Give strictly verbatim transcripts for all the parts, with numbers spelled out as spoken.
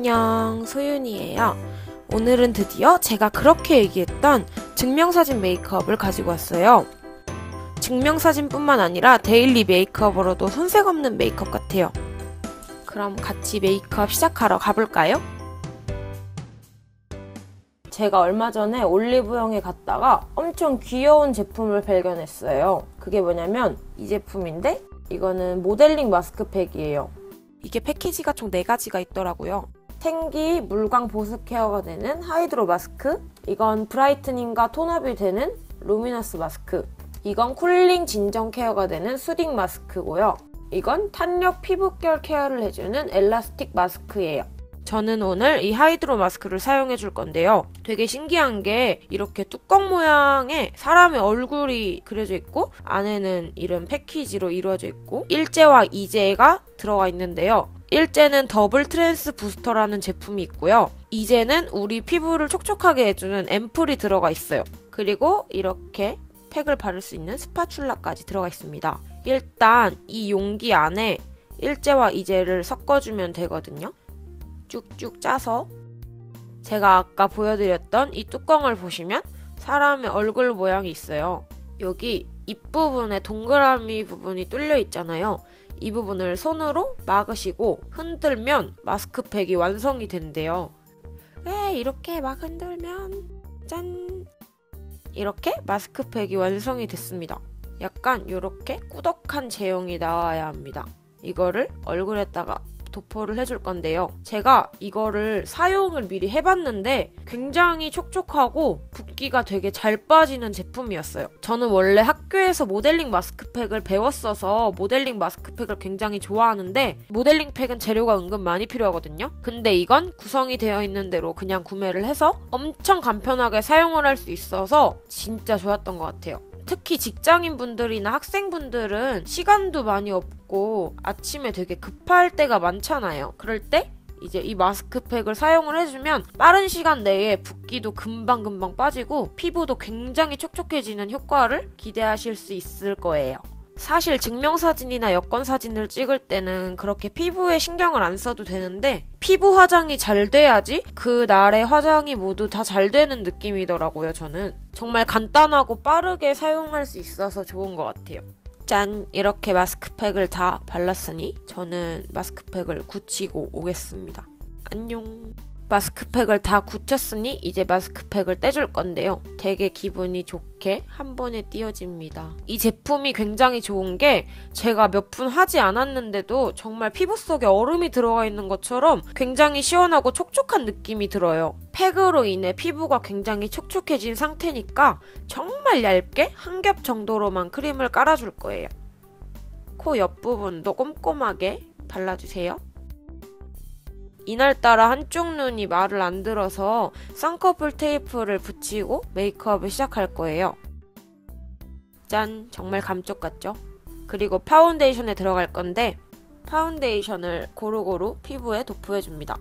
안녕, 소윤이에요. 오늘은 드디어 제가 그렇게 얘기했던 증명사진 메이크업을 가지고 왔어요. 증명사진뿐만 아니라 데일리 메이크업으로도 손색 없는 메이크업 같아요. 그럼 같이 메이크업 시작하러 가볼까요? 제가 얼마 전에 올리브영에 갔다가 엄청 귀여운 제품을 발견했어요. 그게 뭐냐면 이 제품인데 이거는 모델링 마스크팩이에요. 이게 패키지가 총 네 가지가 있더라고요. 생기 물광 보습 케어가 되는 하이드로 마스크, 이건 브라이트닝과 톤업이 되는 루미너스 마스크, 이건 쿨링 진정 케어가 되는 수딩 마스크고요. 이건 탄력 피부결 케어를 해주는 엘라스틱 마스크예요. 저는 오늘 이 하이드로 마스크를 사용해 줄 건데요. 되게 신기한 게 이렇게 뚜껑 모양의 사람의 얼굴이 그려져 있고 안에는 이런 패키지로 이루어져 있고 일제와 이제가 들어가 있는데요. 일제는 더블 트랜스 부스터라는 제품이 있고요. 이제는 우리 피부를 촉촉하게 해주는 앰플이 들어가 있어요. 그리고 이렇게 팩을 바를 수 있는 스파츌라까지 들어가 있습니다. 일단 이 용기 안에 일제와 이제를 섞어주면 되거든요. 쭉쭉 짜서 제가 아까 보여드렸던 이 뚜껑을 보시면 사람의 얼굴 모양이 있어요. 여기 입부분에 동그라미 부분이 뚫려 있잖아요. 이 부분을 손으로 막으시고 흔들면 마스크팩이 완성이 된대요. 네, 이렇게 막 흔들면 짠! 이렇게 마스크팩이 완성이 됐습니다. 약간 이렇게 꾸덕한 제형이 나와야 합니다. 이거를 얼굴에다가 도포를 해줄 건데요. 제가 이거를 사용을 미리 해봤는데 굉장히 촉촉하고 붓기가 되게 잘 빠지는 제품이었어요. 저는 원래 학교에서 모델링 마스크팩을 배웠어서 모델링 마스크팩을 굉장히 좋아하는데 모델링 팩은 재료가 은근 많이 필요하거든요. 근데 이건 구성이 되어 있는 대로 그냥 구매를 해서 엄청 간편하게 사용을 할 수 있어서 진짜 좋았던 것 같아요. 특히 직장인분들이나 학생분들은 시간도 많이 없고 아침에 되게 급할 때가 많잖아요. 그럴 때 이제 이 마스크팩을 사용을 해주면 빠른 시간 내에 붓기도 금방금방 빠지고 피부도 굉장히 촉촉해지는 효과를 기대하실 수 있을 거예요. 사실 증명사진이나 여권사진을 찍을 때는 그렇게 피부에 신경을 안 써도 되는데 피부 화장이 잘 돼야지 그날의 화장이 모두 다 잘 되는 느낌이더라고요. 저는 정말 간단하고 빠르게 사용할 수 있어서 좋은 것 같아요. 짠! 이렇게 마스크팩을 다 발랐으니 저는 마스크팩을 굳히고 오겠습니다. 안녕! 마스크팩을 다 굳혔으니 이제 마스크팩을 떼줄 건데요. 되게 기분이 좋게 한 번에 띄어집니다. 이 제품이 굉장히 좋은 게 제가 몇 분 하지 않았는데도 정말 피부 속에 얼음이 들어가 있는 것처럼 굉장히 시원하고 촉촉한 느낌이 들어요. 팩으로 인해 피부가 굉장히 촉촉해진 상태니까 정말 얇게 한 겹 정도로만 크림을 깔아줄 거예요. 코 옆부분도 꼼꼼하게 발라주세요. 이날따라 한쪽 눈이 말을 안 들어서 쌍꺼풀 테이프를 붙이고 메이크업을 시작할 거예요. 짠! 정말 감쪽 같죠? 그리고 파운데이션에 들어갈 건데 파운데이션을 고루고루 피부에 도포해줍니다.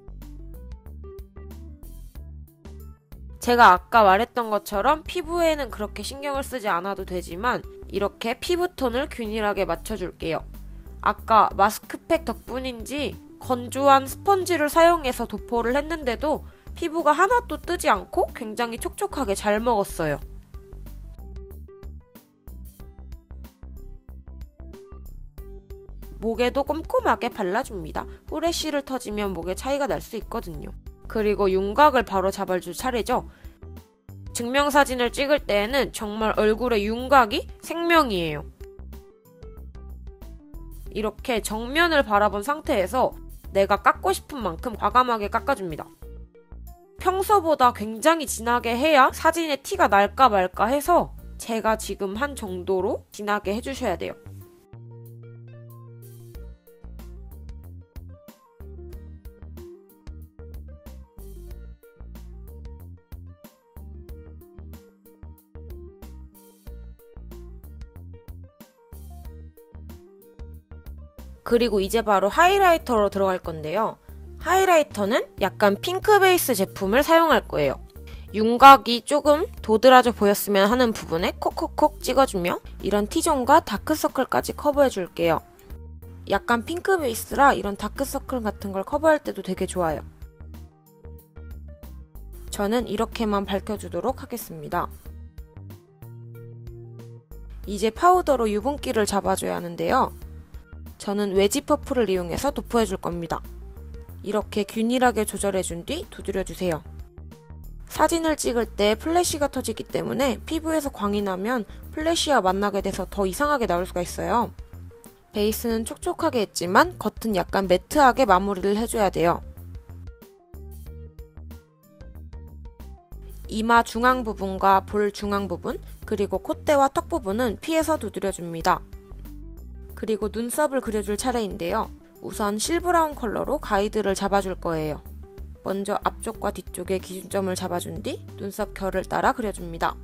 제가 아까 말했던 것처럼 피부에는 그렇게 신경을 쓰지 않아도 되지만 이렇게 피부톤을 균일하게 맞춰줄게요. 아까 마스크팩 덕분인지 건조한 스펀지를 사용해서 도포를 했는데도 피부가 하나도 뜨지 않고 굉장히 촉촉하게 잘 먹었어요. 목에도 꼼꼼하게 발라줍니다. 후레쉬를 터지면 목에 차이가 날 수 있거든요. 그리고 윤곽을 바로 잡아줄 차례죠. 증명사진을 찍을 때에는 정말 얼굴의 윤곽이 생명이에요. 이렇게 정면을 바라본 상태에서 내가 깎고 싶은 만큼 과감하게 깎아줍니다. 평소보다 굉장히 진하게 해야 사진에 티가 날까 말까 해서 제가 지금 한 정도로 진하게 해주셔야 돼요. 그리고 이제 바로 하이라이터로 들어갈 건데요. 하이라이터는 약간 핑크 베이스 제품을 사용할 거예요. 윤곽이 조금 도드라져 보였으면 하는 부분에 콕콕콕 찍어주며 이런 T존과 다크서클까지 커버해줄게요. 약간 핑크 베이스라 이런 다크서클 같은 걸 커버할 때도 되게 좋아요. 저는 이렇게만 밝혀주도록 하겠습니다. 이제 파우더로 유분기를 잡아줘야 하는데요. 저는 외지 퍼프를 이용해서 도포해줄 겁니다. 이렇게 균일하게 조절해준 뒤 두드려주세요. 사진을 찍을 때 플래시가 터지기 때문에 피부에서 광이 나면 플래시와 만나게 돼서 더 이상하게 나올 수가 있어요. 베이스는 촉촉하게 했지만 겉은 약간 매트하게 마무리를 해줘야 돼요. 이마 중앙 부분과 볼 중앙 부분, 그리고 콧대와 턱 부분은 피해서 두드려줍니다. 그리고 눈썹을 그려줄 차례인데요. 우선 실브라운 컬러로 가이드를 잡아줄 거예요. 먼저 앞쪽과 뒤쪽에 기준점을 잡아준 뒤 눈썹 결을 따라 그려줍니다.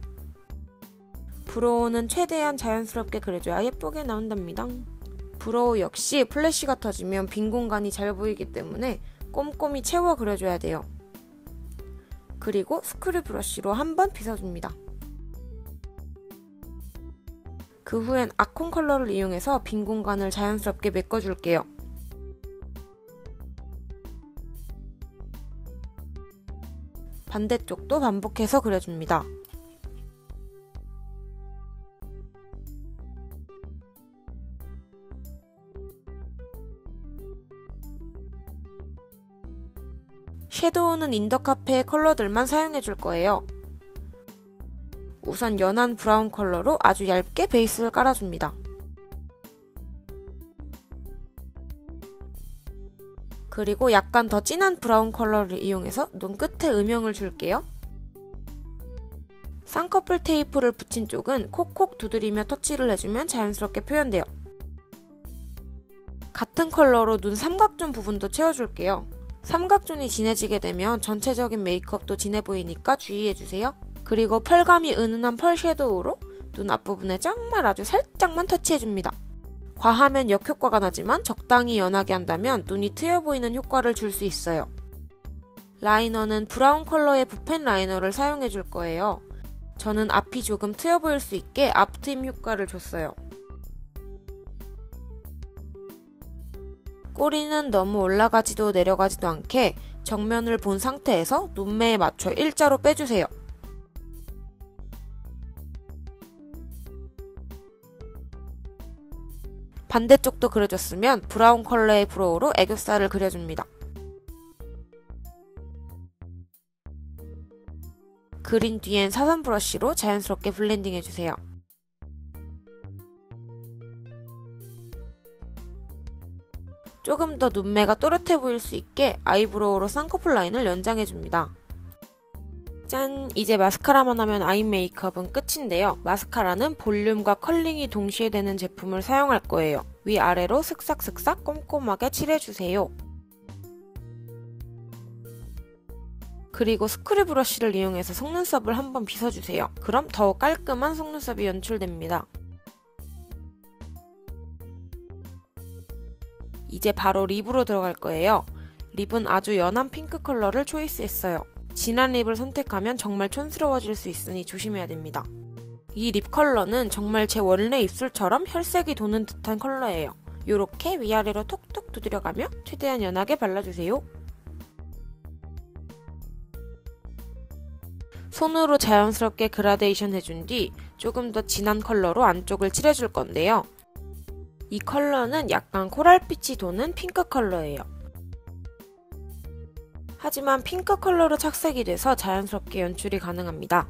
브로우는 최대한 자연스럽게 그려줘야 예쁘게 나온답니다. 브로우 역시 플래시가 터지면 빈 공간이 잘 보이기 때문에 꼼꼼히 채워 그려줘야 돼요. 그리고 스크류 브러쉬로 한번 빗어줍니다. 그 후엔 아콘 컬러를 이용해서 빈 공간을 자연스럽게 메꿔줄게요. 반대쪽도 반복해서 그려줍니다. 섀도우는 인더카페의 컬러들만 사용해줄 거예요. 우선 연한 브라운 컬러로 아주 얇게 베이스를 깔아줍니다. 그리고 약간 더 진한 브라운 컬러를 이용해서 눈끝에 음영을 줄게요. 쌍꺼풀 테이프를 붙인 쪽은 콕콕 두드리며 터치를 해주면 자연스럽게 표현돼요. 같은 컬러로 눈 삼각존 부분도 채워줄게요. 삼각존이 진해지게 되면 전체적인 메이크업도 진해 보이니까 주의해주세요. 그리고 펄감이 은은한 펄 섀도우로 눈 앞부분에 정말 아주 살짝만 터치해줍니다. 과하면 역효과가 나지만 적당히 연하게 한다면 눈이 트여 보이는 효과를 줄 수 있어요. 라이너는 브라운 컬러의 붓펜 라이너를 사용해줄 거예요. 저는 앞이 조금 트여 보일 수 있게 앞트임 효과를 줬어요. 꼬리는 너무 올라가지도 내려가지도 않게 정면을 본 상태에서 눈매에 맞춰 일자로 빼주세요. 반대쪽도 그려줬으면 브라운 컬러의 브로우로 애교살을 그려줍니다. 그린 뒤엔 사선 브러쉬로 자연스럽게 블렌딩 해주세요. 조금 더 눈매가 또렷해 보일 수 있게 아이브로우로 쌍꺼풀 라인을 연장해줍니다. 짠! 이제 마스카라만 하면 아이 메이크업은 끝인데요. 마스카라는 볼륨과 컬링이 동시에 되는 제품을 사용할 거예요. 위아래로 슥싹슥싹 꼼꼼하게 칠해주세요. 그리고 스크류 브러쉬를 이용해서 속눈썹을 한번 빗어주세요. 그럼 더욱 깔끔한 속눈썹이 연출됩니다. 이제 바로 립으로 들어갈 거예요. 립은 아주 연한 핑크 컬러를 초이스했어요. 진한 립을 선택하면 정말 촌스러워질 수 있으니 조심해야 됩니다. 이 립 컬러는 정말 제 원래 입술처럼 혈색이 도는 듯한 컬러예요. 요렇게 위아래로 톡톡 두드려가며 최대한 연하게 발라주세요. 손으로 자연스럽게 그라데이션 해준 뒤 조금 더 진한 컬러로 안쪽을 칠해줄 건데요. 이 컬러는 약간 코랄빛이 도는 핑크 컬러예요. 하지만 핑크 컬러로 착색이 돼서 자연스럽게 연출이 가능합니다.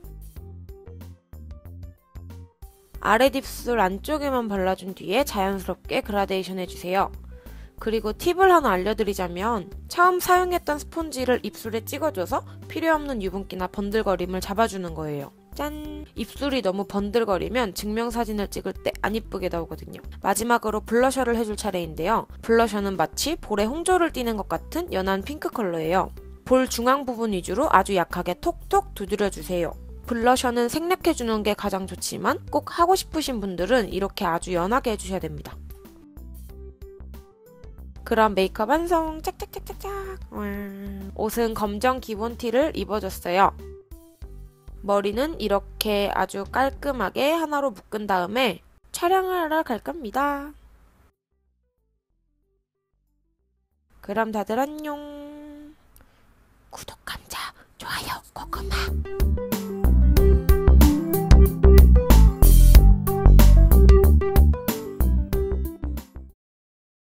아래 립술 안쪽에만 발라준 뒤에 자연스럽게 그라데이션 해주세요. 그리고 팁을 하나 알려드리자면 처음 사용했던 스폰지를 입술에 찍어줘서 필요없는 유분기나 번들거림을 잡아주는 거예요. 짠! 입술이 너무 번들거리면 증명사진을 찍을 때 안 이쁘게 나오거든요. 마지막으로 블러셔를 해줄 차례인데요. 블러셔는 마치 볼에 홍조를 띠는 것 같은 연한 핑크 컬러예요. 볼 중앙 부분 위주로 아주 약하게 톡톡 두드려주세요. 블러셔는 생략해주는 게 가장 좋지만 꼭 하고 싶으신 분들은 이렇게 아주 연하게 해주셔야 됩니다. 그럼 메이크업 완성! 짝짝짝짝짝! 옷은 검정 기본 티를 입어줬어요. 머리는 이렇게 아주 깔끔하게 하나로 묶은 다음에 촬영을 하러 갈 겁니다. 그럼 다들 안녕. 구독, 감자, 좋아요. 먹어봐.